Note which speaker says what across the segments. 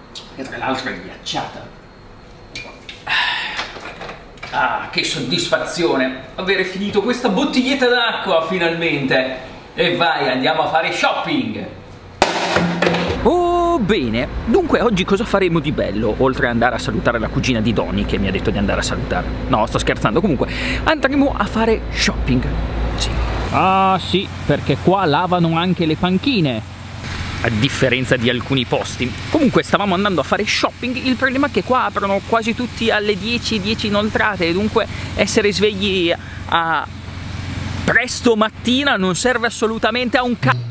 Speaker 1: che tra l'altro è ghiacciata. Ah, che soddisfazione avere finito questa bottiglietta d'acqua finalmente. E vai, andiamo a fare shopping. Oh, bene. Dunque oggi cosa faremo di bello? Oltre ad andare a salutare la cugina di Donny, che mi ha detto di andare a salutare. No, sto scherzando. Comunque andremo a fare shopping. Sì. Ah sì, perché qua lavano anche le panchine, a differenza di alcuni posti. Comunque stavamo andando a fare shopping, il problema è che qua aprono quasi tutti alle 10 inoltrate, e dunque essere svegli a presto mattina non serve assolutamente a un cazzo.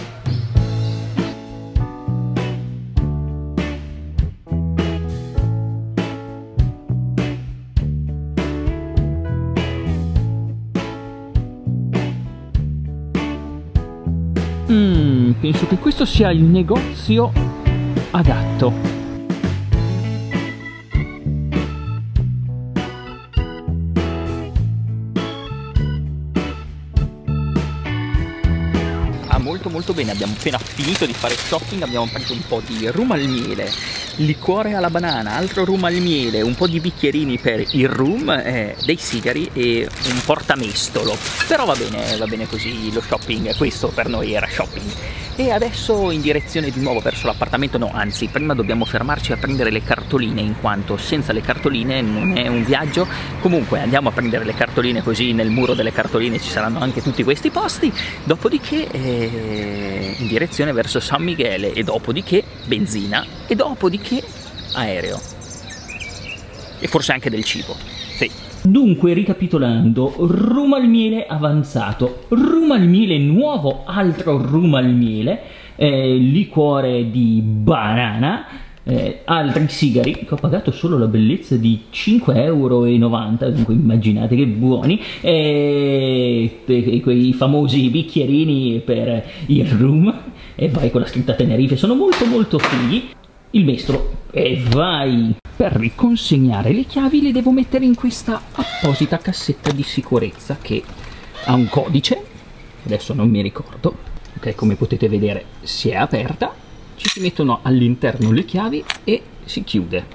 Speaker 1: Penso che questo sia il negozio adatto. Molto bene, abbiamo appena finito di fare shopping, abbiamo preso un po' di rum al miele, liquore alla banana, altro rum al miele, un po' di bicchierini per il rum, dei sigari e un portamestolo. Però va bene così lo shopping, questo per noi era shopping. E adesso in direzione di nuovo verso l'appartamento, no, anzi prima dobbiamo fermarci a prendere le cartoline, in quanto senza le cartoline non è un viaggio. Comunque andiamo a prendere le cartoline, così nel muro delle cartoline ci saranno anche tutti questi posti, dopodiché in direzione verso San Michele, e dopodiché benzina, e dopodiché aereo, e forse anche del cibo, sì. Dunque, ricapitolando, rum al miele avanzato, rum al miele nuovo, altro rum al miele, liquore di banana, altri sigari, che ho pagato solo la bellezza di 5,90 €, dunque immaginate che buoni, quei famosi bicchierini per il rum, e vai con la scritta Tenerife, sono molto fighi, il mestolo, e vai. Per riconsegnare le chiavi le devo mettere in questa apposita cassetta di sicurezza che ha un codice, adesso non mi ricordo, ok, come potete vedere si è aperta, ci si mettono all'interno le chiavi e si chiude.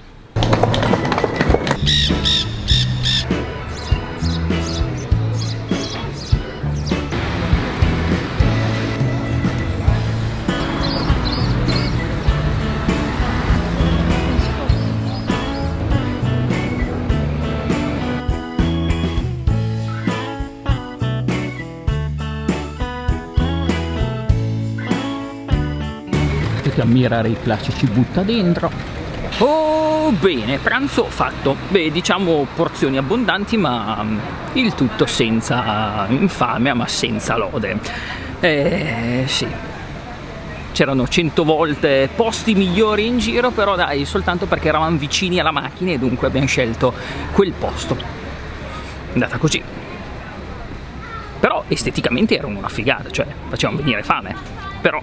Speaker 1: Ammirare i classici butta dentro. Oh, bene, pranzo fatto. Beh, diciamo porzioni abbondanti, ma il tutto senza infamia, ma senza lode. Sì, c'erano 100 volte posti migliori in giro, però dai, soltanto perché eravamo vicini alla macchina e dunque abbiamo scelto quel posto. È andata così. Però esteticamente erano una figata, cioè facevano venire fame. Però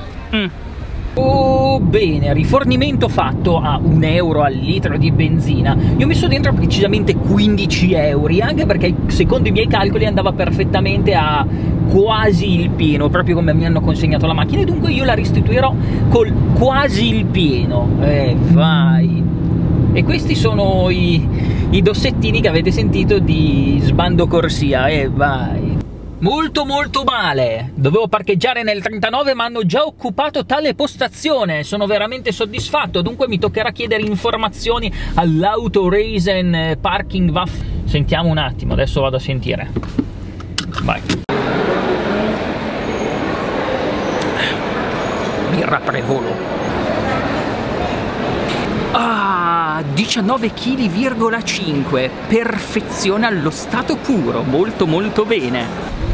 Speaker 1: oh, bene, rifornimento fatto a 1 € al litro di benzina. Io ho messo dentro precisamente 15 €, anche perché secondo i miei calcoli andava perfettamente a quasi il pieno, proprio come mi hanno consegnato la macchina, e dunque io la restituirò col quasi il pieno. Vai. E questi sono i dossettini che avete sentito di sbando corsia, vai. Molto male, dovevo parcheggiare nel 39 ma hanno già occupato tale postazione, sono veramente soddisfatto, dunque mi toccherà chiedere informazioni all'Autoreisen Parking Waff. Sentiamo un attimo, adesso vado a sentire. Vai. Birra prevolo. Ah, 19,5 kg, perfezione allo stato puro, molto bene.